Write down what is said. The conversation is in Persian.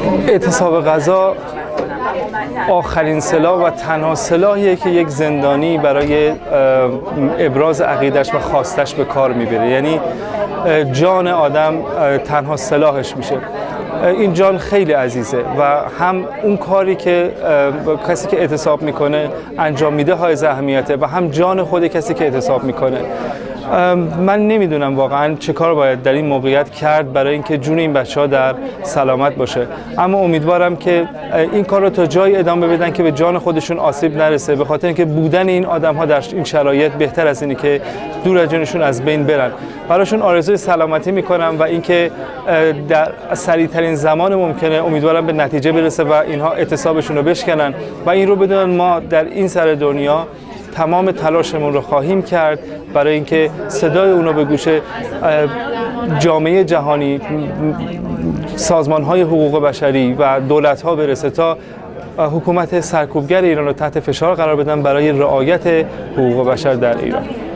اعتصاب غذا آخرین سلاح و تنها سلاحیه که یک زندانی برای ابراز عقیدش و خواستش به کار میبره. یعنی جان آدم تنها سلاحش میشه. این جان خیلی عزیزه و هم اون کاری که کسی که اعتصاب میکنه انجام میده حائز اهمیته و هم جان خود کسی که اعتصاب میکنه. من نمیدونم واقعا چه کار باید در این موقعیت کرد برای اینکه جون این بچه‌ها در سلامت باشه، اما امیدوارم که این کار رو تا جایی ادامه بدن که به جان خودشون آسیب نرسه، به خاطر اینکه بودن این آدم‌ها در این شرایط بهتر از اینه که دور از جونشون از بین برن. براشون آرزوی سلامتی میکنم و اینکه در سریع‌ترین زمان ممکنه امیدوارم به نتیجه برسه و اینها اعتصابشون رو بشکنن و این رو بدونن ما در این سر دنیا تمام تلاشمون رو خواهیم کرد برای اینکه صدای اون رو به گوش جامعه جهانی، سازمان‌های حقوق بشری و دولت‌ها برسه تا حکومت سرکوبگر ایران رو تحت فشار قرار بدن برای رعایت حقوق بشر در ایران.